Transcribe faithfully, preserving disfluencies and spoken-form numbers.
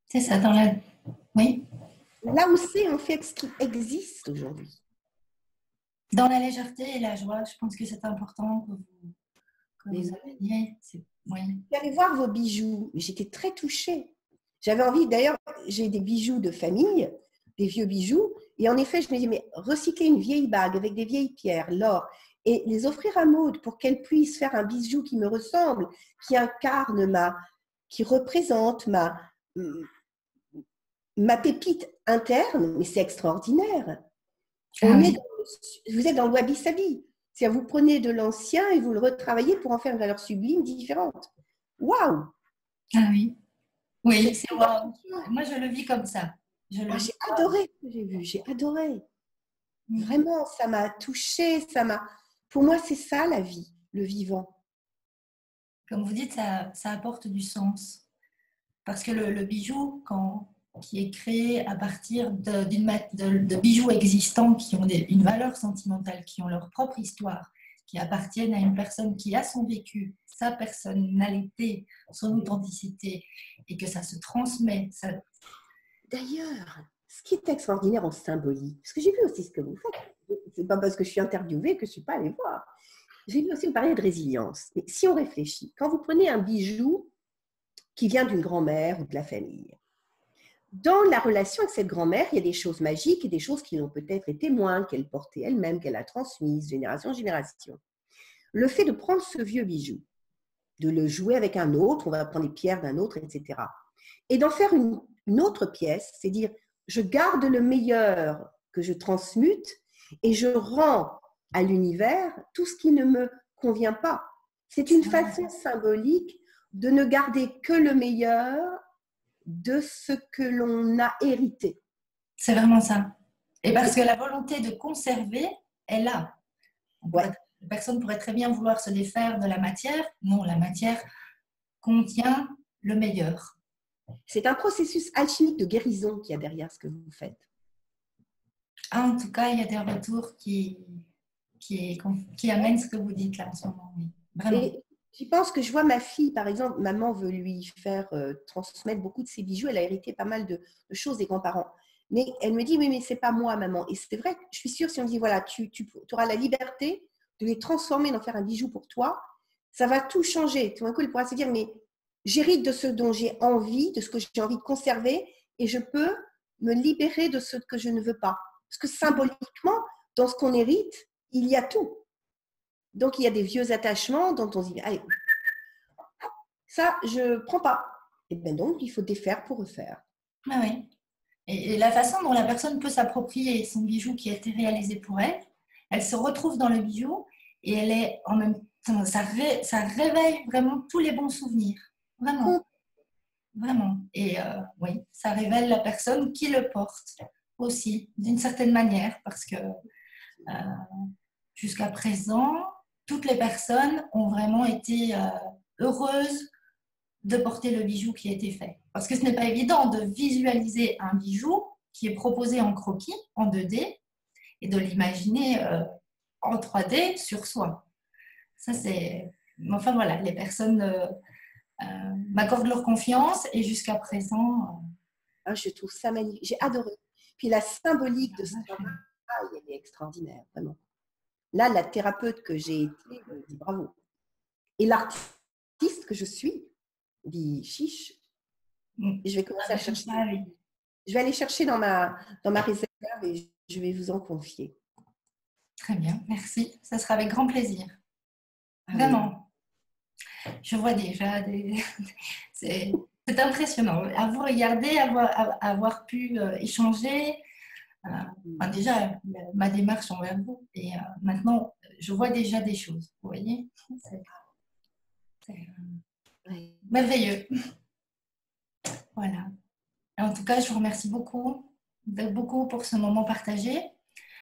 C'est ça, dans la... Oui. Là où c'est en fait ce qui existe aujourd'hui. Dans la légèreté et la joie, je pense que c'est important que vous, que vous ameniez. Oui. J'allais voir vos bijoux, mais j'étais très touchée. J'avais envie, d'ailleurs, j'ai des bijoux de famille, des vieux bijoux, et en effet, je me dis, mais recycler une vieille bague avec des vieilles pierres, l'or, et les offrir à Maud pour qu'elle puisse faire un bijou qui me ressemble, qui incarne ma, qui représente ma, ma pépite interne, mais c'est extraordinaire. On Ah est oui. dans, vous êtes dans le wabi-sabi. C'est-à-dire, vous prenez de l'ancien et vous le retravaillez pour en faire une valeur sublime différente. Waouh! Ah oui. Oui, C'est c'est waouh. Moi, je le vis comme ça. Je le Ah, vis. j'ai adoré ce que j'ai vu, j'ai adoré. Mm. Vraiment, ça m'a touchée, ça m'a. Pour moi, c'est ça la vie, le vivant. Comme vous dites, ça, ça apporte du sens. Parce que le, le bijou, quand, qui est créé à partir de, d'une, de, de bijoux existants qui ont des, une valeur sentimentale, qui ont leur propre histoire, qui appartiennent à une personne qui a son vécu, sa personnalité, son authenticité, et que ça se transmet. Ça... D'ailleurs, ce qui est extraordinaire en symbolique, parce que j'ai vu aussi ce que vous faites, c'est pas parce que je suis interviewée que je ne suis pas allée voir. J'ai vu aussi vous parler de résilience. Mais si on réfléchit, quand vous prenez un bijou qui vient d'une grand-mère ou de la famille, dans la relation avec cette grand-mère, il y a des choses magiques et des choses qui ont peut-être été moins, qu'elle portait elle-même, qu'elle a transmises, génération en génération. Le fait de prendre ce vieux bijou, de le jouer avec un autre, on va prendre les pierres d'un autre, et cetera. Et d'en faire une, une autre pièce, c'est dire, je garde le meilleur que je transmute et je rends à l'univers tout ce qui ne me convient pas. C'est une façon symbolique de ne garder que le meilleur de ce que l'on a hérité. C'est vraiment ça. Et parce que la volonté de conserver est là. Ouais. La personne pourrait très bien vouloir se défaire de la matière. Non, la matière contient le meilleur. C'est un processus alchimique de guérison qu'il y a derrière ce que vous faites. Ah, en tout cas, il y a des retours qui, qui, qui amènent ce que vous dites là en ce moment. Oui. Vraiment. Et je pense que je vois ma fille, par exemple, maman veut lui faire euh, transmettre beaucoup de ses bijoux. Elle a hérité pas mal de, de choses des grands-parents. Mais elle me dit, oui, mais c'est pas moi, maman. Et c'est vrai, je suis sûre, si on dit, voilà, tu, tu, tu auras la liberté de les transformer, d'en faire un bijou pour toi, ça va tout changer. Tout d'un coup, elle pourra se dire, mais j'hérite de ce dont j'ai envie, de ce que j'ai envie de conserver, et je peux me libérer de ce que je ne veux pas. Parce que symboliquement, dans ce qu'on hérite, il y a tout. Donc, il y a des vieux attachements dont on se dit, allez, ça, je ne prends pas. Et bien donc, il faut défaire pour refaire. Ah oui. Et la façon dont la personne peut s'approprier son bijou qui a été réalisé pour elle, elle se retrouve dans le bijou et elle est en même temps, ça, ré, ça réveille vraiment tous les bons souvenirs. Vraiment. Vraiment. Et euh, oui, ça révèle la personne qui le porte aussi, d'une certaine manière, parce que euh, jusqu'à présent, toutes les personnes ont vraiment été euh, heureuses de porter le bijou qui a été fait. Parce que ce n'est pas évident de visualiser un bijou qui est proposé en croquis, en deux D, et de l'imaginer euh, en trois D sur soi. Ça, c'est... Enfin, voilà, les personnes euh, euh, m'accordent leur confiance et jusqu'à présent... Euh... Ah, je trouve ça magnifique. J'ai adoré. Puis la symbolique de ce travail, elle est extraordinaire, vraiment. Là, la thérapeute que j'ai été, me dit bravo. Et l'artiste que je suis, dit chiche. Et je vais commencer à chercher. Ah, oui. Je vais aller chercher dans ma, dans ma réserve et je vais vous en confier. Très bien, merci. Ça sera avec grand plaisir. Ah, vraiment. Oui. Je vois déjà des... C'est impressionnant. À vous regarder, avoir, avoir pu euh, échanger. Euh, enfin, déjà, ma démarche envers vous. Et euh, maintenant, je vois déjà des choses. Vous voyez, c'est euh, oui. merveilleux. Voilà. Et en tout cas, je vous remercie beaucoup, beaucoup pour ce moment partagé.